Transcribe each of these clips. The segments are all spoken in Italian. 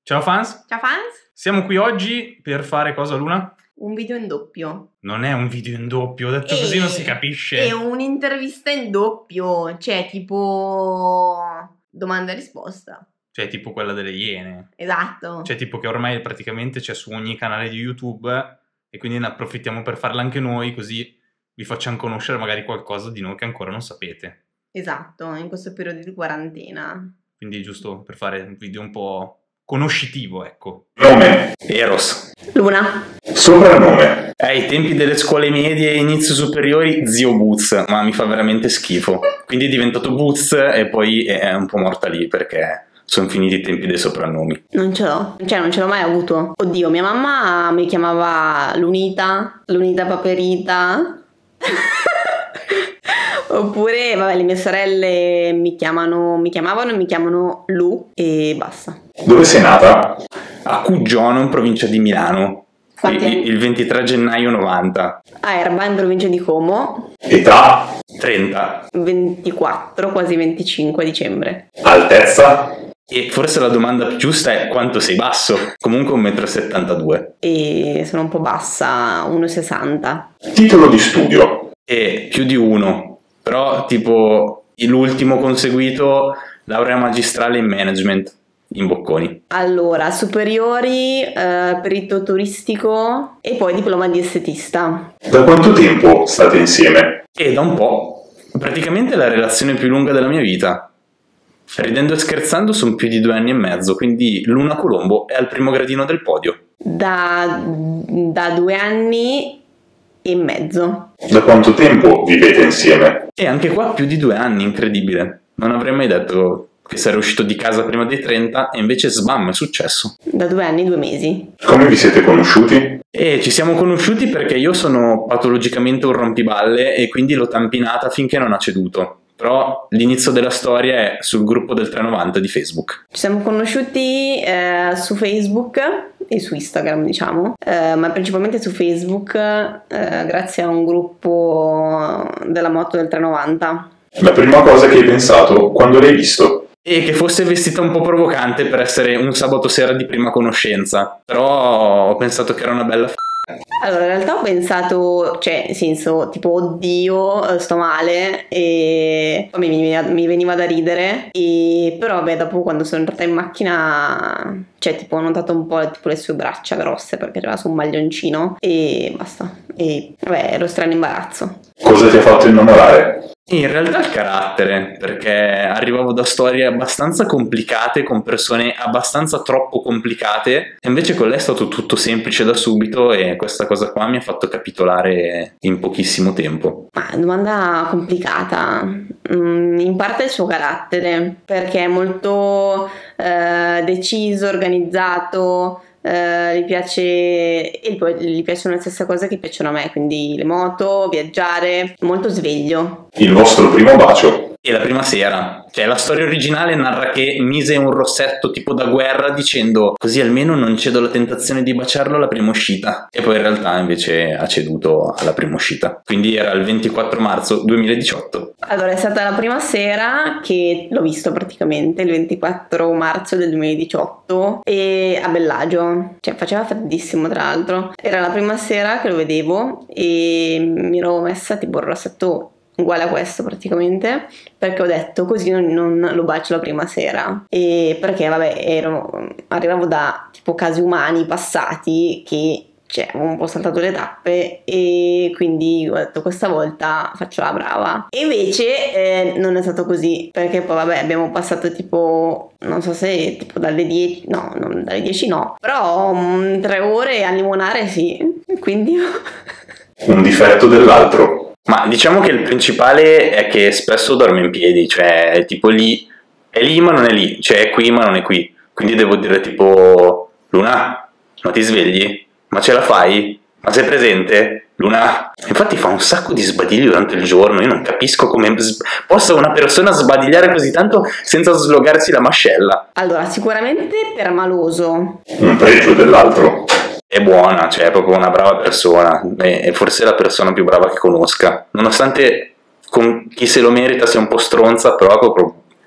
Ciao fans, Ciao fans, siamo qui oggi per fare cosa, Luna? un video in doppio. Non è un video in doppio, detto così non si capisce. È un'intervista in doppio, cioè tipo domanda e risposta. Cioè tipo quella delle Iene. Esatto. Cioè tipo che ormai praticamente c'è su ogni canale di YouTube e quindi ne approfittiamo per farla anche noi, così vi facciamo conoscere magari qualcosa di noi che ancora non sapete. Esatto, in questo periodo di quarantena. Quindi giusto per fare un video un po' conoscitivo, ecco. Nome. Eros. Luna. Soprannome. Ai tempi delle scuole medie e inizio superiori, zio Boots, ma mi fa veramente schifo. Quindi è diventato Boots e poi è un po' morta lì perché sono finiti i tempi dei soprannomi. Non ce l'ho, cioè non ce l'ho mai avuto. Oddio, mia mamma mi chiamava Lunita Paperita. Oppure, vabbè, le mie sorelle mi chiamavano e mi chiamano Lu e basta. Dove sei nata? A Cuggiono, in provincia di Milano, Quanti anni? il 23 gennaio 90. A Erba, in provincia di Como, Età? 30. 24, quasi 25 dicembre. Altezza? E forse la domanda più giusta è quanto sei basso? Comunque 1,72 m. E sono un po' bassa, 1,60. Titolo di studio? E più di uno. Però tipo l'ultimo conseguito, laurea magistrale in management in Bocconi. Allora, superiori, perito turistico e poi diploma di estetista. Da quanto tempo state insieme? E da un po', praticamente la relazione più lunga della mia vita. Ridendo e scherzando sono più di 2 anni e mezzo, quindi Luna Colombo è al primo gradino del podio. Da 2 anni e mezzo. Da quanto tempo vivete insieme? E anche qua più di 2 anni, incredibile. Non avrei mai detto che sarei uscito di casa prima dei 30 e invece sbam, è successo. Da 2 anni, 2 mesi. Come vi siete conosciuti? E ci siamo conosciuti perché io sono patologicamente un rompiballe e quindi l'ho tampinata finché non ha ceduto. Però l'inizio della storia è sul gruppo del 390 di Facebook. Ci siamo conosciuti su Facebook e su Instagram, diciamo, ma principalmente su Facebook grazie a un gruppo della moto del 390. La prima cosa che hai pensato quando l'hai visto? E che fosse vestita un po' provocante per essere un sabato sera di prima conoscenza. Però ho pensato che era una bella Allora, in realtà ho pensato, cioè, nel senso, tipo, oddio, sto male, e poi mi veniva da ridere, e però, vabbè, dopo quando sono entrata in macchina, cioè, tipo, ho notato un po', tipo, le sue braccia grosse, perché aveva su un maglioncino, e basta. E, vabbè, ero strano imbarazzo. Cosa ti ha fatto innamorare? In realtà il carattere, perché arrivavo da storie abbastanza complicate con persone abbastanza troppo complicate e invece con lei è stato tutto semplice da subito e questa cosa qua mi ha fatto capitolare in pochissimo tempo. Ma domanda complicata. In parte il suo carattere, perché è molto deciso, organizzato. Gli piacciono le stesse cose che piacciono a me, quindi le moto, viaggiare, molto sveglio. Il vostro primo bacio? E la prima sera, cioè la storia originale narra che mise un rossetto tipo da guerra dicendo così almeno non cedo alla tentazione di baciarlo alla prima uscita, e poi in realtà invece ha ceduto alla prima uscita, quindi era il 24 marzo 2018. Allora, è stata la prima sera che l'ho visto praticamente, il 24 marzo del 2018, e a Bellagio, cioè faceva freddissimo tra l'altro. Era la prima sera che lo vedevo e mi ero messa tipo il rossetto uguale a questo praticamente, perché ho detto così non lo bacio la prima sera, e perché vabbè arrivavo da tipo casi umani passati che cioè avevo un po' saltato le tappe, e quindi ho detto questa volta faccio la brava, e invece non è stato così, perché poi vabbè abbiamo passato tipo non so se tipo dalle 10 no, non dalle 10 no, però 3 ore a limonare sì, quindi Un difetto dell'altro? Ma diciamo che il principale è che spesso dorme in piedi, cioè è tipo lì, è lì ma non è lì, cioè è qui ma non è qui, quindi devo dire tipo Luna, ma ti svegli? Ma ce la fai? Ma sei presente? Luna? Infatti fa un sacco di sbadiglio durante il giorno, io non capisco come possa una persona sbadigliare così tanto senza slogarsi la mascella. allora sicuramente permaloso. Un pregio dell'altro? È buona, cioè è proprio una brava persona, è forse la persona più brava che conosca, nonostante con chi se lo merita sia un po' stronza, però è proprio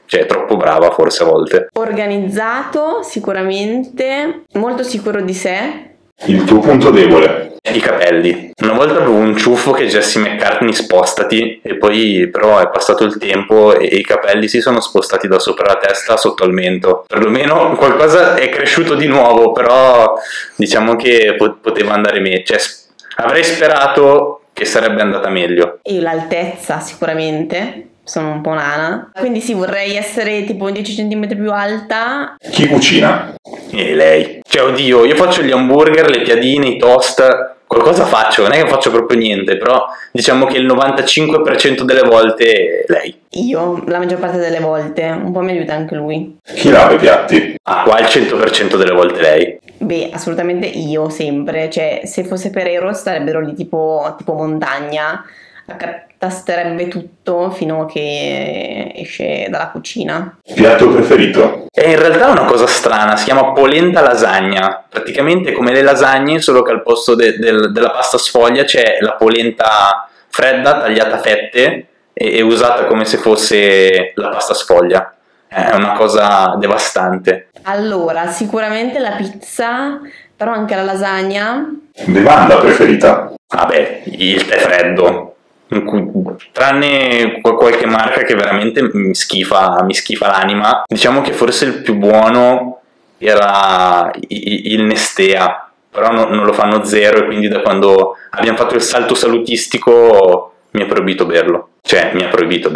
cioè troppo brava forse a volte. Organizzato sicuramente, molto sicuro di sé. Il tuo punto debole. I capelli. Una volta avevo un ciuffo che Jesse McCartney spostati, e poi però è passato il tempo e i capelli si sono spostati da sopra la testa sotto al mento. Perlomeno qualcosa è cresciuto di nuovo, però diciamo che poteva andare meglio. Cioè, avrei sperato che sarebbe andata meglio. E l'altezza sicuramente, sono un po' nana. Quindi sì, vorrei essere tipo 10 cm più alta. Chi cucina? E lei. Cioè, oddio, io faccio gli hamburger, le piadine, i toast, qualcosa faccio, non è che faccio proprio niente, però diciamo che il 95% delle volte è lei. Io, la maggior parte delle volte, un po' mi aiuta anche lui. Chi lava i piatti? Ah, qua il 100% delle volte lei. Beh, assolutamente io, sempre. Cioè, se fosse per Eros starebbero lì tipo montagna, accatasterebbe tutto fino a che esce dalla cucina. Piatto preferito? E in realtà è una cosa strana, si chiama polenta lasagna, praticamente come le lasagne, solo che al posto della pasta sfoglia c'è la polenta fredda, tagliata a fette e usata come se fosse la pasta sfoglia. È una cosa devastante. Allora, sicuramente la pizza, però anche la lasagna. Bevanda preferita? Vabbè, il tè freddo. Tranne qualche marca che veramente mi schifa l'anima. Diciamo che forse il più buono era il Nestea, però non lo fanno zero, e quindi da quando abbiamo fatto il salto salutistico mi ha proibito berlo. Cioè mi ha proibito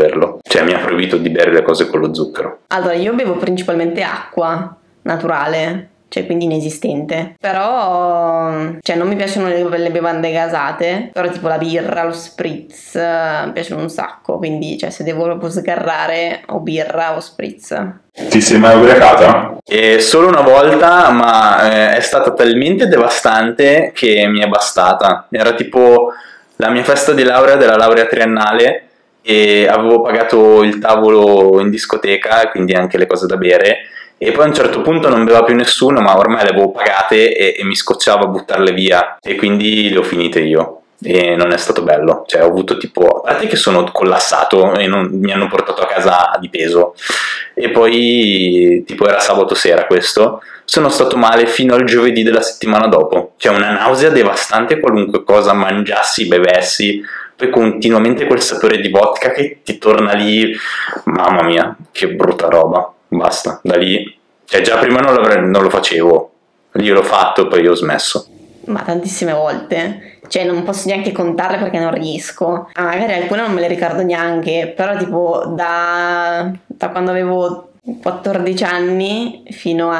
di bere le cose con lo zucchero. Allora, io bevo principalmente acqua naturale, cioè quindi inesistente. Però, cioè non mi piacciono le bevande gasate, però tipo la birra, lo spritz, mi piacciono un sacco. Quindi, cioè, se devo proprio sgarrare, o birra o spritz. Ti sei mai ubriacata? E solo una volta, ma è stata talmente devastante che mi è bastata. Era tipo la mia festa di laurea, della laurea triennale, e avevo pagato il tavolo in discoteca, quindi anche le cose da bere, e poi a un certo punto non beveva più nessuno, ma ormai le avevo pagate e mi scocciava buttarle via, e quindi le ho finite io, e non è stato bello. Cioè ho avuto tipo, a parte che sono collassato e mi hanno portato a casa di peso, e poi tipo era sabato sera questo, sono stato male fino al giovedì della settimana dopo. Cioè una nausea devastante, qualunque cosa mangiassi, bevessi, poi continuamente quel sapore di vodka che ti torna lì. Mamma mia, che brutta roba. Basta, da lì, cioè già prima non lo facevo, lì l'ho fatto, poi ho smesso. Ma tantissime volte, cioè non posso neanche contarle perché non riesco. Magari alcune non me le ricordo neanche, però tipo da quando avevo 14 anni fino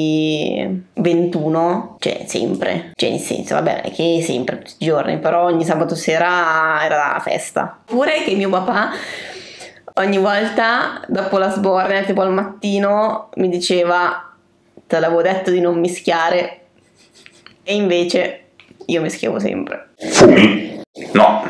ai 21, cioè sempre, cioè nel senso, vabbè, è che sempre, tutti i giorni, però ogni sabato sera era la festa. Pure che mio papà ogni volta dopo la sbornia, tipo al mattino, mi diceva: te l'avevo detto di non mischiare, e invece io mischiavo sempre. Fumi? No.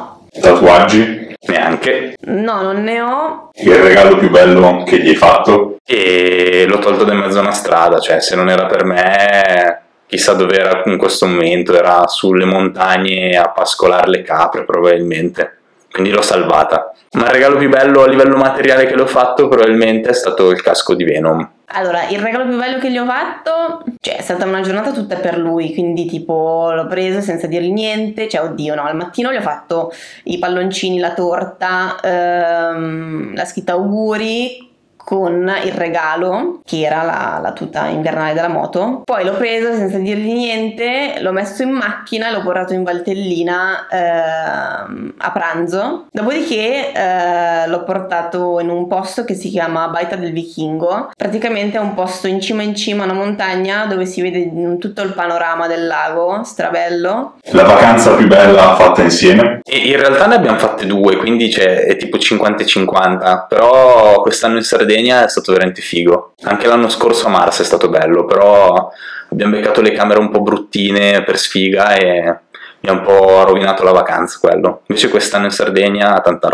Tatuaggi? Neanche. No, non ne ho. Il regalo più bello che gli hai fatto? E l'ho tolto da in mezzo a una strada, cioè se non era per me chissà dove era in questo momento, era sulle montagne a pascolare le capre probabilmente, quindi l'ho salvata. Ma il regalo più bello a livello materiale che l'ho fatto probabilmente è stato il casco di Venom. Allora, il regalo più bello che gli ho fatto, cioè è stata una giornata tutta per lui, quindi tipo l'ho preso senza dirgli niente, cioè oddio no, al mattino gli ho fatto i palloncini, la torta, la scritta auguri con il regalo che era la tuta invernale della moto. Poi l'ho preso senza dirgli niente, l'ho messo in macchina e l'ho portato in Valtellina a pranzo. Dopodiché l'ho portato in un posto che si chiama Baita del Vichingo. Praticamente è un posto in cima a una montagna dove si vede tutto il panorama del lago, strabello. La vacanza più bella fatta insieme? E in realtà ne abbiamo fatte due, quindi è tipo 50-50, però quest'anno in Sardegna è stato veramente figo. Anche l'anno scorso a Mars è stato bello, però abbiamo beccato le camere un po' bruttine per sfiga e mi ha un po' rovinato la vacanza quello. Invece quest'anno in Sardegna tanta roba.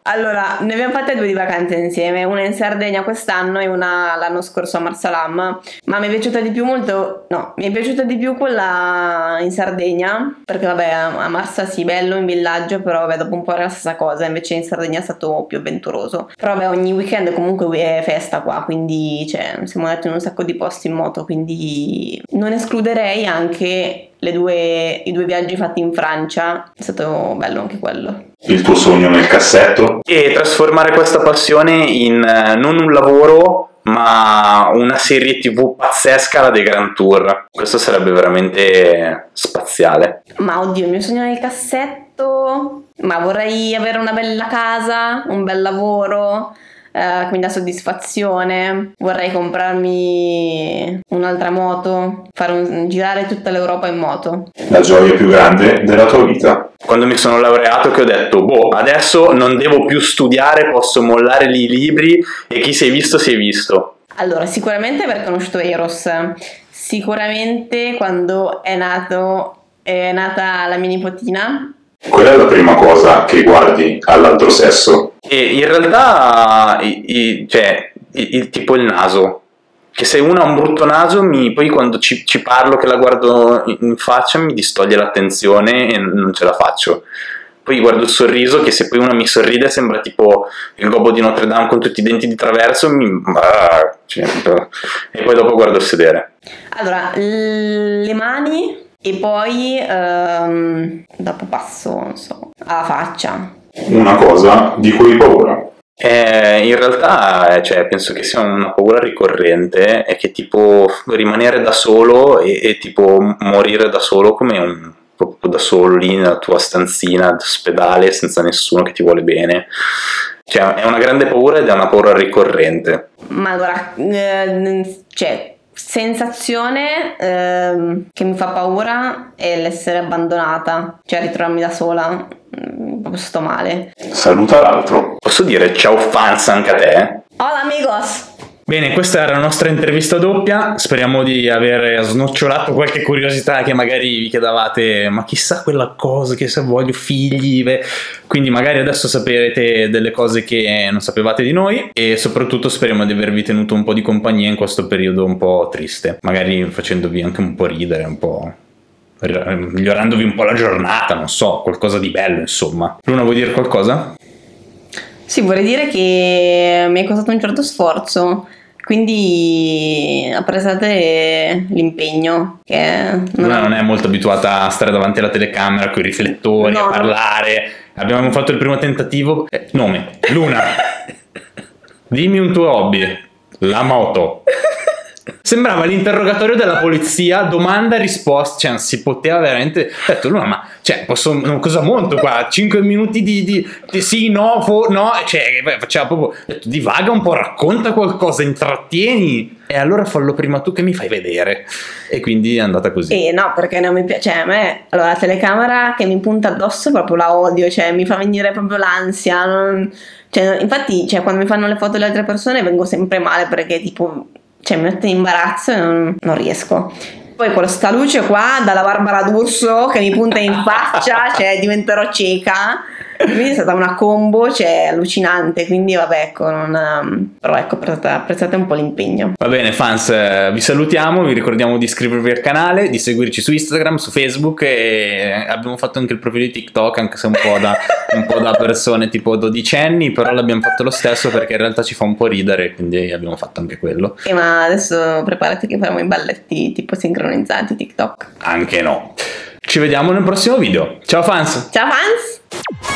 Allora, ne abbiamo fatte 2 di vacanze insieme, una in Sardegna quest'anno e una l'anno scorso a Marsalam, ma mi è piaciuta di più mi è piaciuta di più quella in Sardegna, perché vabbè a Marsa sì, bello in villaggio, però vabbè dopo un po' era la stessa cosa, invece in Sardegna è stato più avventuroso. Però vabbè ogni weekend comunque è festa qua, quindi cioè, siamo andati in un sacco di posti in moto, quindi non escluderei anche i 2 viaggi fatti in Francia, è stato bello anche quello. Il tuo sogno nel cassetto? E trasformare questa passione in non un lavoro, ma una serie TV pazzesca, la dei Grand Tour. Questo sarebbe veramente spaziale. Ma oddio, il mio sogno nel cassetto? Ma vorrei avere una bella casa, un bel lavoro, che mi dà soddisfazione. Vorrei comprarmi un'altra moto, girare tutta l'Europa in moto. La gioia più grande della tua vita? Quando mi sono laureato che ho detto, adesso non devo più studiare, posso mollare lì i libri e chi si è visto si è visto. Allora, sicuramente aver conosciuto Eros, sicuramente quando è nata la mia nipotina. Qual è la prima cosa che guardi all'altro sesso? E in realtà, tipo il naso. Che se uno ha un brutto naso, poi quando ci parlo, che la guardo in faccia, mi distoglie l'attenzione e non ce la faccio. Poi guardo il sorriso, che se poi uno mi sorride sembra tipo il gobbo di Notre Dame con tutti i denti di traverso, e poi dopo guardo il sedere. Allora, le mani e poi dopo passo, non so, alla faccia. Una cosa di cui hai paura? In realtà penso che sia una paura ricorrente, è che tipo rimanere da solo e tipo morire da solo proprio da solo lì nella tua stanzina d'ospedale senza nessuno che ti vuole bene. Cioè è una grande paura ed è una paura ricorrente. Ma allora, sensazione che mi fa paura è l'essere abbandonata, cioè ritrovarmi da sola, proprio sto male. Saluta l'altro. Posso dire ciao fans anche a te? Hola amigos! Bene, questa era la nostra intervista doppia, speriamo di aver snocciolato qualche curiosità che magari vi chiedevate, ma chissà quella cosa, chissà voglio figli, quindi magari adesso saprete delle cose che non sapevate di noi e soprattutto speriamo di avervi tenuto un po' di compagnia in questo periodo un po' triste, magari facendovi anche un po' ridere, un po' migliorandovi un po' la giornata, non so, qualcosa di bello insomma. Luna, vuoi dire qualcosa? Sì, vorrei dire che mi è costato un certo sforzo, quindi apprezzate l'impegno. Luna non è molto abituata a stare davanti alla telecamera con i riflettori, a parlare. Abbiamo fatto il primo tentativo. Nome, Luna. Dimmi un tuo hobby. La moto. Sembrava l'interrogatorio della polizia, domanda e risposta, cioè non si poteva veramente. Ho detto Luna, ma cosa monto qua? 5 minuti di sì, no, no, cioè faceva proprio. Ho detto divaga un po', racconta qualcosa, intrattieni. E allora fallo prima tu che mi fai vedere. E quindi è andata così. No, perché non mi piace. Cioè, a me allora la telecamera che mi punta addosso proprio la odio, cioè mi fa venire proprio l'ansia. Infatti, quando mi fanno le foto delle altre persone vengo sempre male perché tipo. Cioè mi mette in imbarazzo e non riesco. Poi con sta luce qua dalla Barbara D'Urso che mi punta in faccia, diventerò cieca. Quindi è stata una combo, allucinante. Quindi vabbè, ecco, però ecco, apprezzate un po' l'impegno. Va bene, fans, vi salutiamo, vi ricordiamo di iscrivervi al canale, di seguirci su Instagram, su Facebook e abbiamo fatto anche il profilo di TikTok, anche se un po' da persone tipo dodicenni, però l'abbiamo fatto lo stesso perché in realtà ci fa un po' ridere, quindi abbiamo fatto anche quello. Ma adesso preparati che faremo i balletti tipo sincronizzati TikTok. Anche no. Ci vediamo nel prossimo video. Ciao fans! Ciao fans!